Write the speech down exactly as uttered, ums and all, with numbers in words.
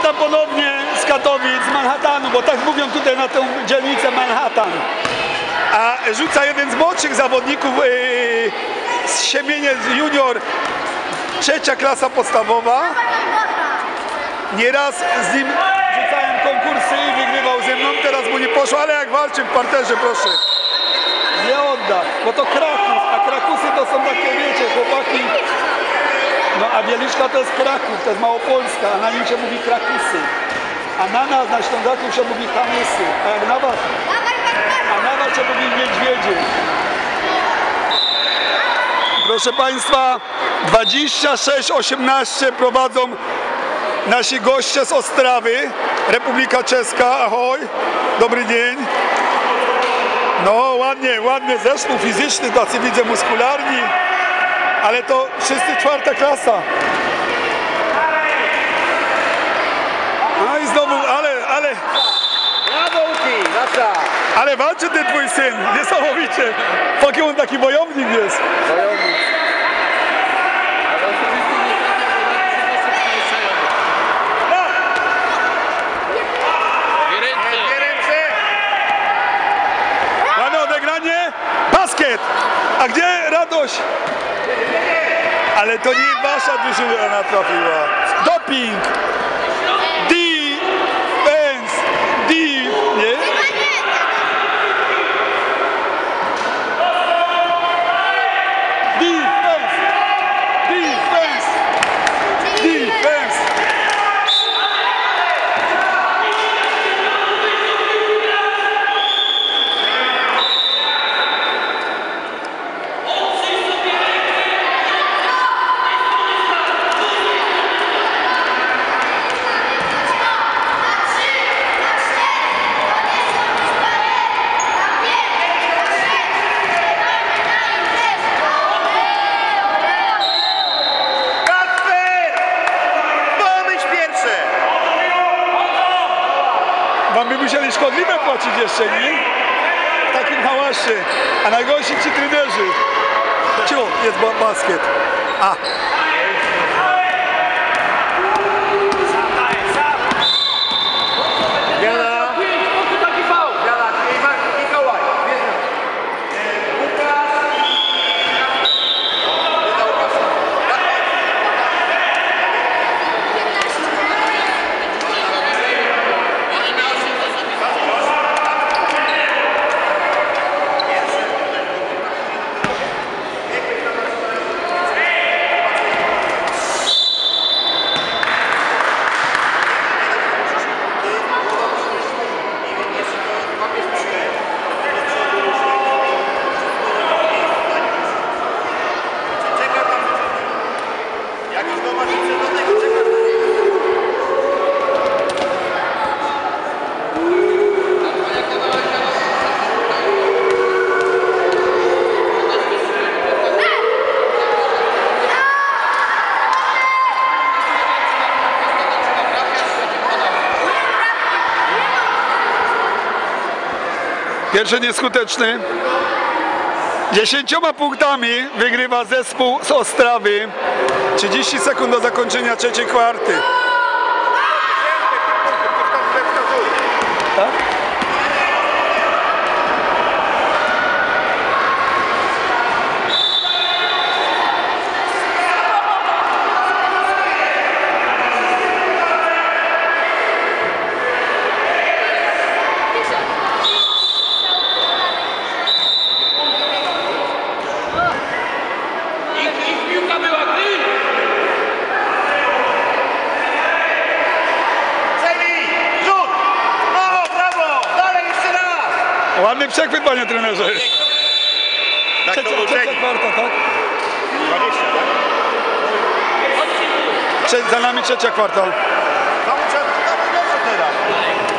Witam ponownie z Katowic, z Manhattanu, bo tak mówią tutaj na tę dzielnicę Manhattan. A rzuca jeden z młodszych zawodników yy, z Siemieniec Junior, trzecia klasa podstawowa. Nieraz z nim rzucałem konkursy i wygrywał ze mną, teraz mu nie poszło, ale jak walczy w parterze, proszę. Nie odda, bo to Kraków, a Krakusy to są takie, wiecie, chłopaki. No a Wieliczka to jest Kraków, to jest Małopolska, a na nim się mówi Krakusy. A na nas, na Ślązaku się mówi Kamysy, a jak na was, a na was się mówi Niedźwiedzie. Proszę Państwa, dwadzieścia sześć osiemnaście prowadzą nasi goście z Ostrawy, Republika Czeska, ahoj, dobry dzień. No ładnie, ładnie zespół fizyczny, tacy widzę muskularni, ale to wszyscy czwarta klasa. No i znowu, ale, ale... Brawo Łuki, nasza! Ale walczy ten twój syn, niesamowicie. Jaki on taki wojownik jest. Wojownik. Mamy odegranie, basket. A gdzie Radość? Ale to nie wasza drużyna trafiła. Doping. Defense. Def, nie? Defense. Defense. Defense. Wam by musieli szkodliwe płacić jeszcze, nie? W takim hałasie. A najgorsi ci trenerzy. Ciu, jest ba basket. A. Jana. Jana, Mikołaj. Pierwszy nieskuteczny. Dziesięcioma punktami wygrywa zespół z Ostrawy. trzydzieści sekund do zakończenia trzeciej kwarty. Tak? Ładny przechwyt, panie trenerze. Tak Trzecia, to był trzecia kwarta, tak? dwadzieścia, tak? Trze za nami trzecia kwarta. Tam trzeba, tam dobrze teraz.